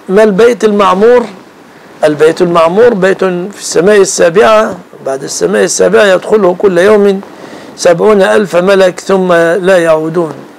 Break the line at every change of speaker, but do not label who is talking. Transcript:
ما البيت المعمور؟ البيت المعمور بيت في السماء السابعة، بعد السماء السابعة يدخله كل يوم 70,000 ملك ثم لا يعودون.